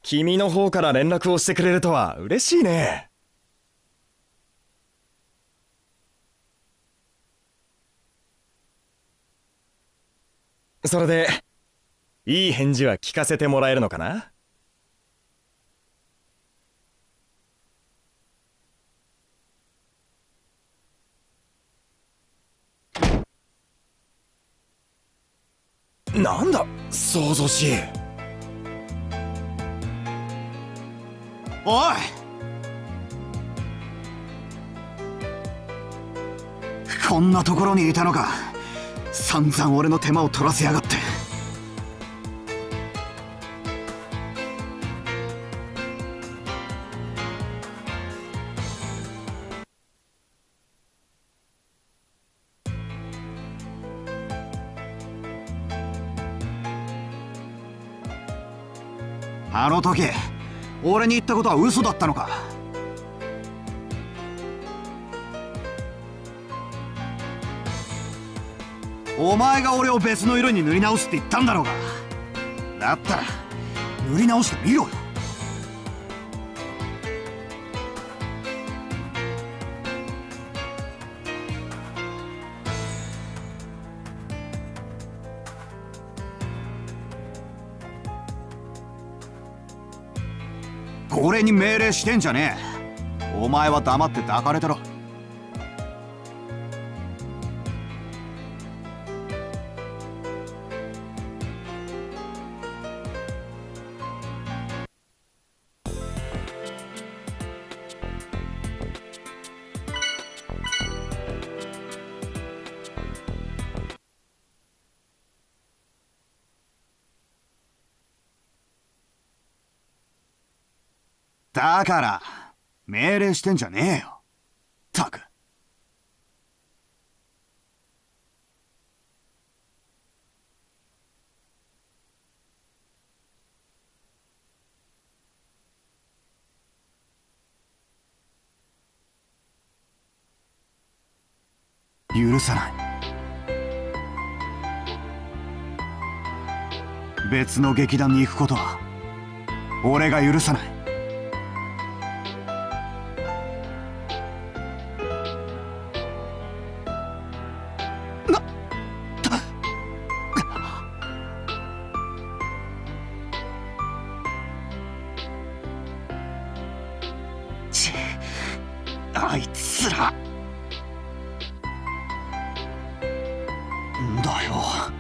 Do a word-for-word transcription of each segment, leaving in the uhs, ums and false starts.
君の方から連絡をしてくれるとは嬉しいね。それで、いい返事は聞かせてもらえるのかな？なんだ、騒々しい。 おい、こんなところにいたのか。散々俺の手間を取らせやがって。あの時俺に言ったことは嘘だったのか。お前が俺を別の色に塗り直すって言ったんだろうが。だったら塗り直してみろよ。俺に命令してんじゃねえ。お前は黙って抱かれてろ。だから命令してんじゃねえよ。ったく。許さない。別の劇団に行くことは俺が許さない。あいつら。んだよ。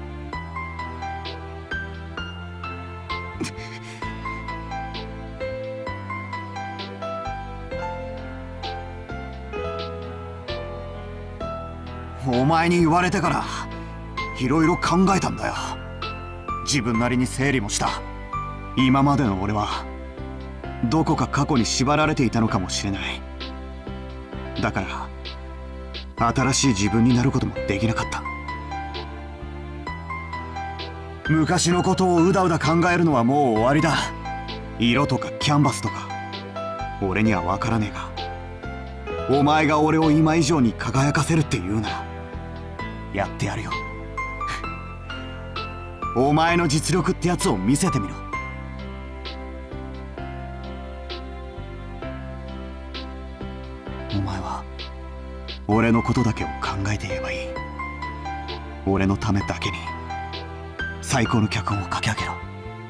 お前に言われてからいろいろ考えたんだよ。自分なりに整理もした。今までの俺はどこか過去に縛られていたのかもしれない。だから新しい自分になることもできなかった。昔のことをうだうだ考えるのはもう終わりだ。色とかキャンバスとか俺には分からねえが、お前が俺を今以上に輝かせるって言うならやってやるよ。お前の実力ってやつを見せてみろ。お前は俺のことだけを考えて言えばいい。俺のためだけに最高の脚本を書き上げろ。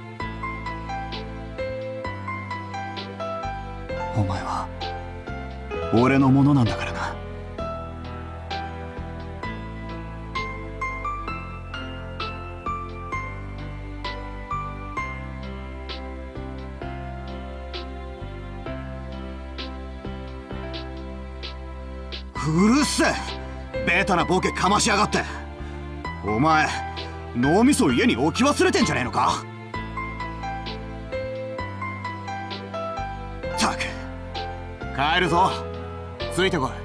お前は俺のものなんだからな。うるせえ、ベタなボケかましやがって。お前脳みそ家に置き忘れてんじゃねえのか。ったく、帰るぞ。ついてこい。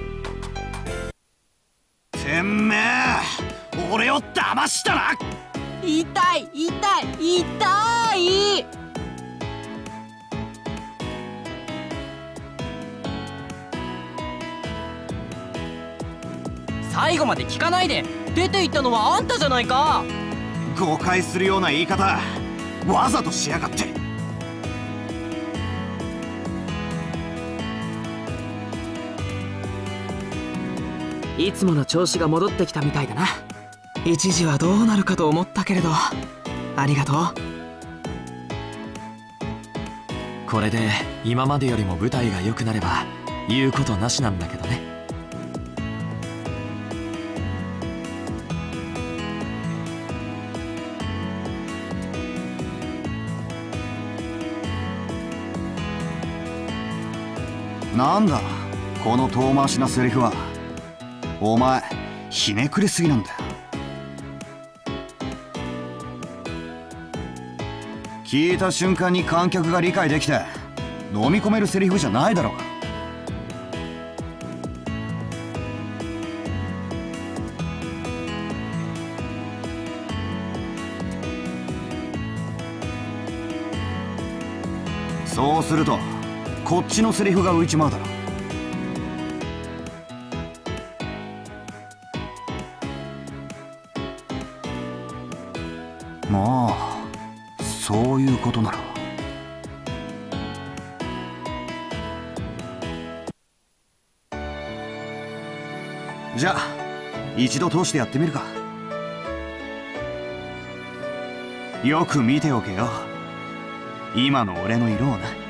てめえ、俺を騙したな。 痛い痛い痛い。最後まで聞かないで出て行ったのはあんたじゃないか。 誤解するような言い方わざとしやがって。 いつもの調子が戻ってきたみたいだな。一時はどうなるかと思ったけれど、ありがとう。 これで今までよりも舞台が良くなれば言うことなしなんだけどね。 なんだこの遠回しなセリフは。お前ひねくれすぎなんだよ。聞いた瞬間に観客が理解できて飲み込めるセリフじゃないだろうが。そうするとこっちのセリフが浮いちまうだろ。まあそういうことなら。じゃあ一度通してやってみるか。よく見ておけよ今の俺の色をな。